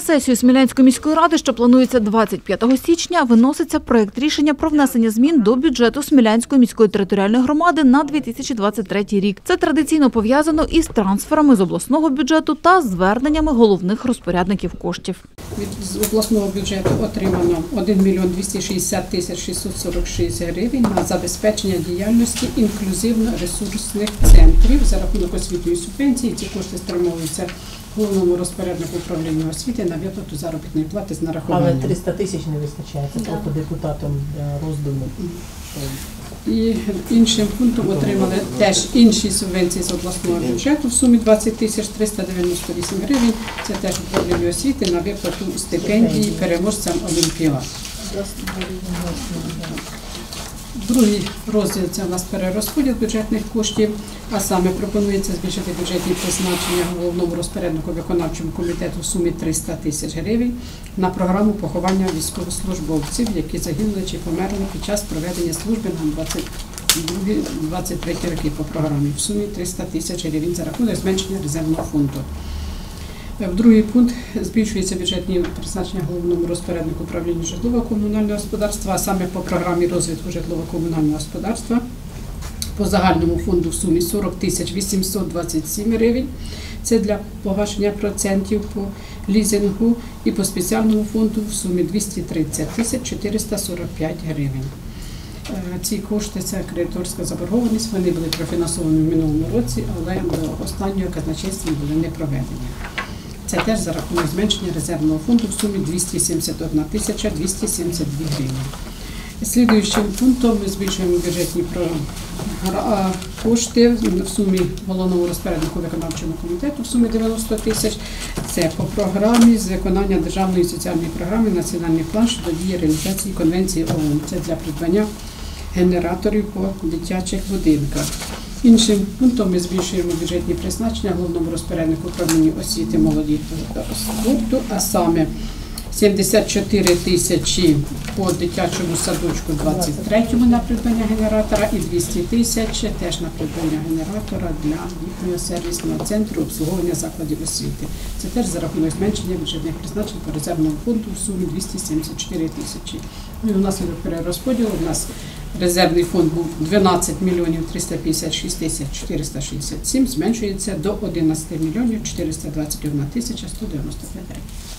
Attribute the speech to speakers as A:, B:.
A: сесію Смілянської міської ради, що планується 25 січня, виноситься проект рішення про внесення змін до бюджету Смілянської міської територіальної громади на 2023 рік. Це традиційно пов'язано із трансферами з обласного бюджету та зверненнями головних розпорядників коштів.
B: Від обласного бюджету отримано 1 мільйон 260 тисяч 646 гривень на забезпечення діяльності інклюзивно-ресурсних центрів за рахунок освітньої субвенції. Ці кошти спрямовуються головному розпоряднику управління освіти на виплату заробітної плати з нарахуванням.
C: Але 300 тисяч не вистачає, це просто депутатам для роздуму.
B: І іншим пунктом отримали теж інші субвенції з обласного бюджету в сумі 20 тисяч 398 гривень. Це теж управління освіти на виплату стипендії переможцям Олімпіад. Другий розділ – це у нас перерозподіл бюджетних коштів, а саме пропонується збільшити бюджетні призначення головному розпоряднику виконавчому комітету в сумі 300 тисяч гривень на програму поховання військовослужбовців, які загинули чи померли під час проведення служби на 22-23 роки по програмі в сумі 300 тисяч гривень за рахунок зменшення резервного фонду. В другий пункт збільшується бюджетні призначення головному розпоряднику управління житлово-комунального господарства, а саме по програмі розвитку житлово-комунального господарства по загальному фонду в сумі 40 тисяч 827 гривень. Це для погашення процентів по лізингу, і по спеціальному фонду в сумі 230 тисяч 445 гривень. Ці кошти – це кредиторська заборгованість, вони були профінансовані в минулому році, але до останнього казначейства були не проведені. Це теж за рахунок зменшення резервного фонду в сумі 271 тисяча 272 гривні. Слідуючим пунктом ми збільшуємо бюджетні кошти в сумі головному розпоряднику виконавчого комітету в сумі 90 тисяч. Це по програмі з виконання державної соціальної програми «Національний план щодо дії реалізації Конвенції ООН». Це для придбання генераторів по дитячих будинках. Іншим пунктом ми збільшуємо бюджетні призначення головному розпоряднику управління освіти, молоді та спорту, а саме 74 тисячі по дитячому садочку 23-му на придбання генератора і 200 тисяч теж на придбання генератора для їхнього сервісного центру обслуговування закладів освіти. Це теж за рахунок зменшення бюджетних призначень по резервному фонду в сумі 274 тисячі. Ну, і внаслідок перерозподілу у нас резервний фонд був 12 мільйонів 356 тисяч 467, зменшується до 11 мільйонів 421 тисяча 195 гривень.